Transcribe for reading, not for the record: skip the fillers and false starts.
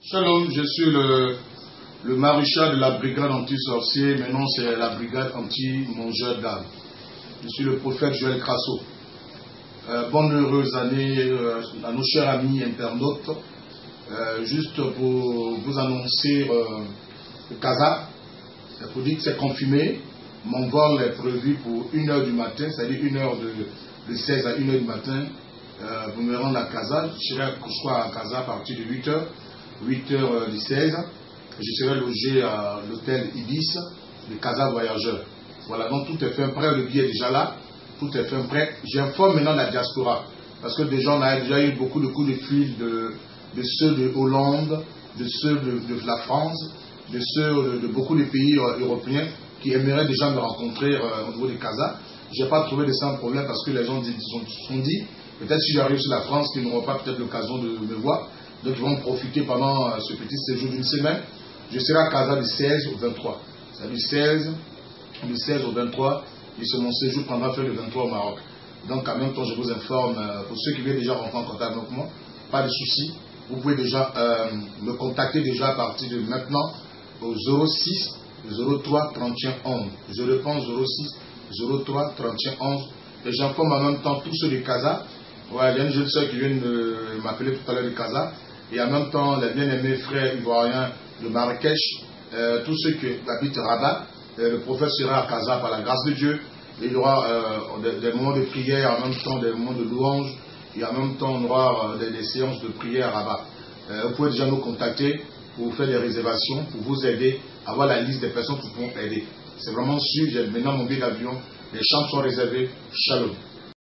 Shalom, je suis le maréchal de la brigade anti-sorcier. Maintenant, c'est la brigade anti-mangeur d'âme. Je suis le prophète Joël Crasso. Bonne heureuse année à nos chers amis internautes. Juste pour vous annoncer le Casa, pour dire que c'est confirmé. Mon vol est prévu pour 1h du matin, c'est-à-dire 1h de 16 à 1h du matin. Vous me rendez à Casa. Je serai à Casa à partir de 8h. 8h du 16, je serai logé à l'hôtel Ibis de Casa Voyageurs. Voilà, donc tout est fait prêt, le billet est déjà là, tout est fait prêt. J'informe maintenant la diaspora, parce que déjà on a déjà eu beaucoup de coups de fil de ceux de Hollande, de ceux de la France, de ceux de beaucoup de pays européens qui aimeraient déjà me rencontrer au niveau de Casa. Je n'ai pas trouvé de ça un problème parce que les gens se sont dit, peut-être si j'arrive sur la France, qu'ils n'auront pas peut-être l'occasion de me voir. Donc ils vont profiter pendant ce petit séjour d'une semaine. Je serai à Casa du 16 au 23. C'est du 16 au 23. Et c'est mon séjour pendant fin le 23 au Maroc. Donc en même temps, je vous informe, pour ceux qui veulent déjà rentrer en contact avec moi, pas de souci. Vous pouvez déjà me contacter déjà à partir de maintenant au 06 03 31 11. Je réponds 06 03 31 11. Et j'informe en même temps tous ceux de Casa. Ouais, il y a une jeune soeur qui vient de m'appeler tout à l'heure de Casa. Et en même temps, les bien-aimés frères ivoiriens de Marrakech, tous ceux qui habitent Rabat, le prophète sera à Casa par la grâce de Dieu. Et il y aura des moments de prière, en même temps des moments de louange, et en même temps on aura des séances de prière à Rabat. Vous pouvez déjà nous contacter pour vous faire des réservations, pour vous aider à avoir la liste des personnes qui vont aider. C'est vraiment sûr, j'ai maintenant mon billet d'avion, les chambres sont réservées. Shalom.